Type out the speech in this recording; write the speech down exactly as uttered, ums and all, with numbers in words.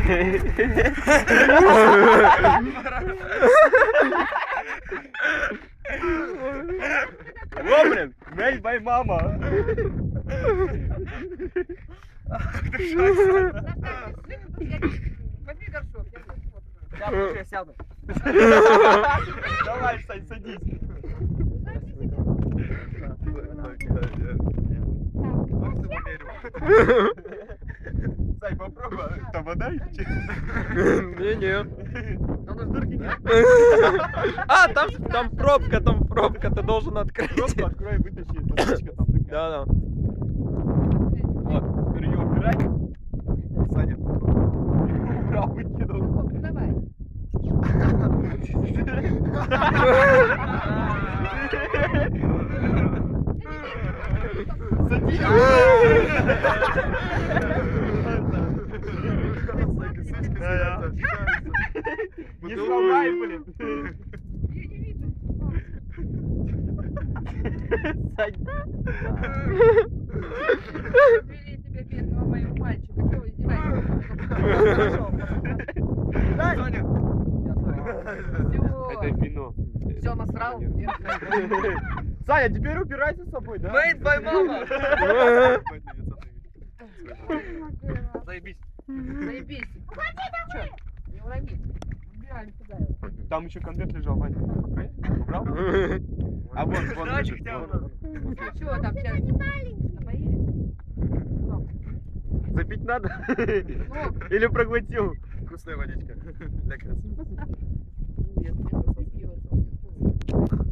Лобрин, мель бай мама. Возьми горшок, я буду. Я сяду. Давай, Сань, садись. Сань, попробуй. Там вода или что? Не-не. Там на дырки нет. А, там, там пробка, там пробка, ты должен открыть. Просто открой, вытащи. Табличка там такая. Да-да. Вот, теперь ее убирай. Саня. Убрал, выкинул. Ну, давай. Садись. Не сломай, блин. Ее не видно. Сань. Привели тебя, бедного моего мальчика. Чего вы издеваетесь? Саня. Все. Это вино. Все насрал. Саня, теперь убирайся с собой, да? Made by mama. Заебись. Заебись. Чё? Не урони. Убираем туда его. Там еще конверт лежал, Ваня. Убрал? А вон, вон лежит. Чего там тебя напоили? Ну, Запить надо? ну, Или проглотил? Вкусная водичка. Для красоты. нет, нет, не пьёт.